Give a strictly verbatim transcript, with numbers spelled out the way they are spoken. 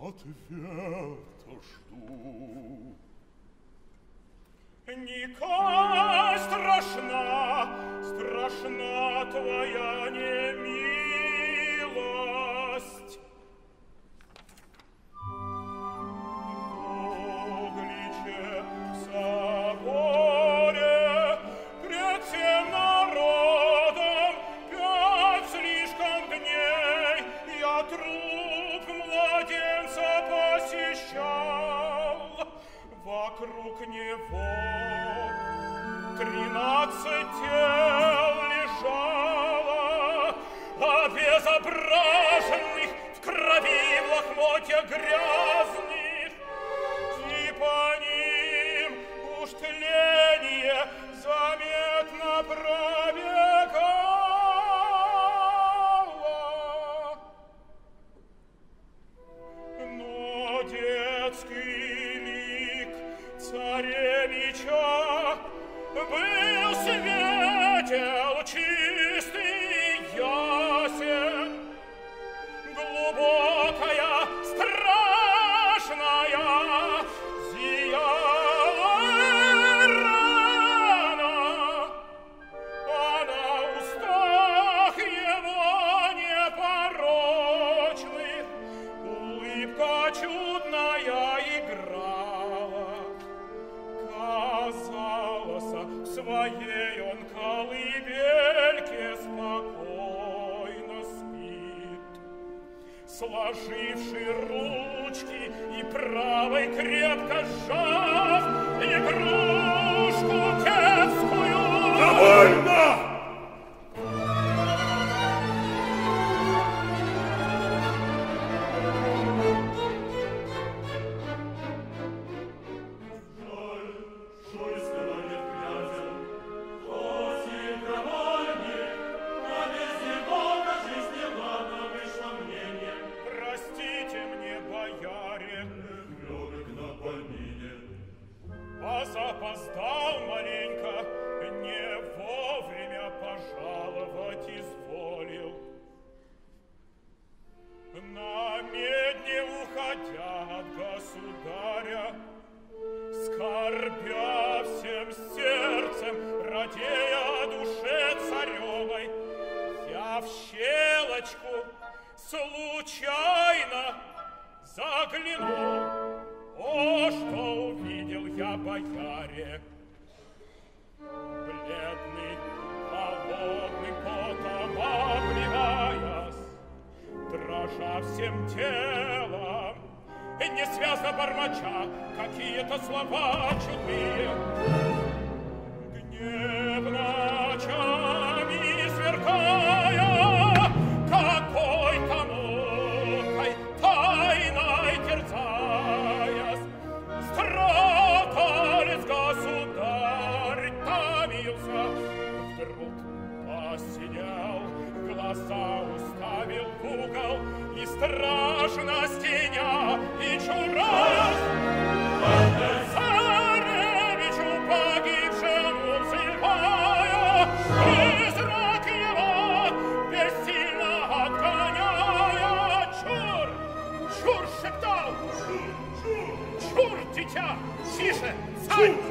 Ответа жду. Никак страшна, страшна твоя немилость. В угличе в соборе пред всем народом пять слишком дней я труп младенца посещал. Вокруг него тринадцать тел лежало, обезображенных в крови в лохмотья грязных, и по ним уж тление заметно пробегало. Но детский лик царевича был светел, чистый, ясен, глубокая, страшная зияла рана, а на устах его непорочных улыбка чудная играла. Казалось, в своей он колыбельке спокойно спит, сложивши ручки и правой крепко сжав игрушку детскую. Довольно! Запоздал маленько, не вовремя пожаловать изволил. На медне уходя от государя, скорбя всем сердцем, радея о душе царевой, я в щелочку случайно заглянул. О, что увидел я, бояре! Бледный, холодным потом обливаясь, дрожа всем телом, несвязно бормоча какие-то слова чудные, гневно очами сверкая, какой-то мукой тайной терзаясь, страдалец государь томился, вдруг посидел, глаза уставил в угол и страшно стеня и чураясь, царевичу погибшему взывая, призрак его бессильно отгоняя. Чур! Чур шептал! Чур, дитя! Тише! Царь!